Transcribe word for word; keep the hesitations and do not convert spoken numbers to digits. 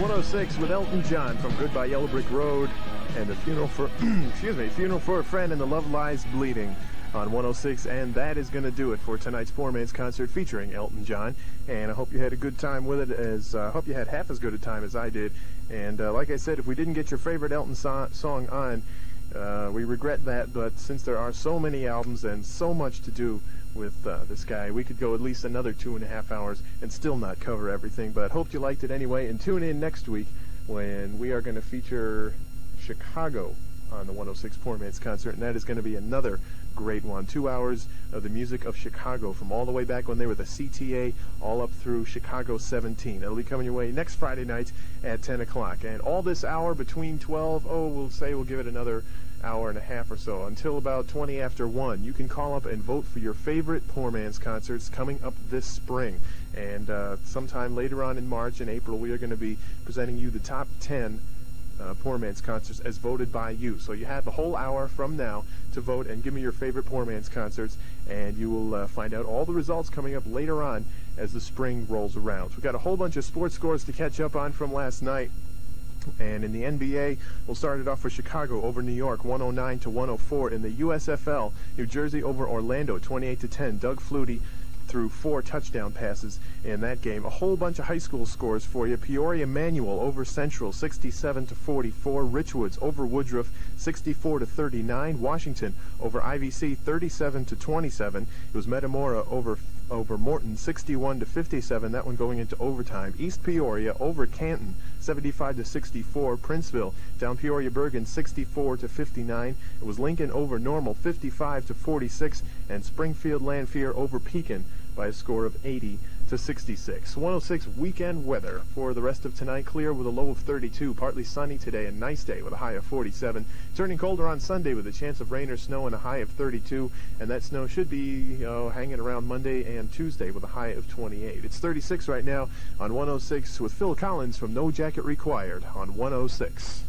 one oh six with Elton John from Goodbye Yellow Brick Road and the funeral for, excuse me, funeral for a friend and the Love Lies Bleeding on one oh six, and that is going to do it for tonight's Poor Man's Concert featuring Elton John. And I hope you had a good time with it, as I uh, hope you had half as good a time as I did. And uh, like I said, if we didn't get your favorite Elton so song on, uh, we regret that, but since there are so many albums and so much to do with uh, this guy, we could go at least another two and a half hours and still not cover everything. But hope you liked it anyway, and tune in next week when we are going to feature Chicago on the one oh six Poor Man's Concert, and that is going to be another great one. Two hours of the music of Chicago from all the way back when they were the C T A all up through Chicago seventeen. It'll be coming your way next Friday night at ten o'clock. And all this hour between twelve, oh, we'll say we'll give it another hour and a half or so, until about twenty after one. You can call up and vote for your favorite Poor Man's Concerts coming up this spring. And uh, sometime later on in March and April, we are going to be presenting you the top ten Uh, Poor Man's Concerts as voted by you. So you have a whole hour from now to vote and give me your favorite Poor Man's Concerts, and you will uh, find out all the results coming up later on as the spring rolls around. We've got a whole bunch of sports scores to catch up on from last night. And in the N B A, we'll start it off with Chicago over New York, one oh nine to one oh four. In the U S F L, New Jersey over Orlando, twenty-eight to ten. Doug Flutie threw four touchdown passes in that game. A whole bunch of high school scores for you. Peoria Manual over Central, sixty-seven to forty-four. Richwoods over Woodruff, sixty-four to thirty-nine. Washington over I V C, thirty-seven to twenty-seven. It was Metamora over over Morton, sixty-one to fifty-seven. That one going into overtime. East Peoria over Canton, seventy-five to sixty-four. Princeville down Peoria Bergen, sixty-four to fifty-nine. It was Lincoln over Normal, fifty-five to forty-six, and Springfield Lanphier over Pekin by a score of eighty to sixty-six. one oh six weekend weather for the rest of tonight. Clear with a low of thirty-two. Partly sunny today. A nice day with a high of forty-seven. Turning colder on Sunday with a chance of rain or snow and a high of thirty-two. And that snow should be uh, hanging around Monday and Tuesday with a high of twenty-eight. It's thirty-six right now on one oh six with Phil Collins from No Jacket Required on one oh six.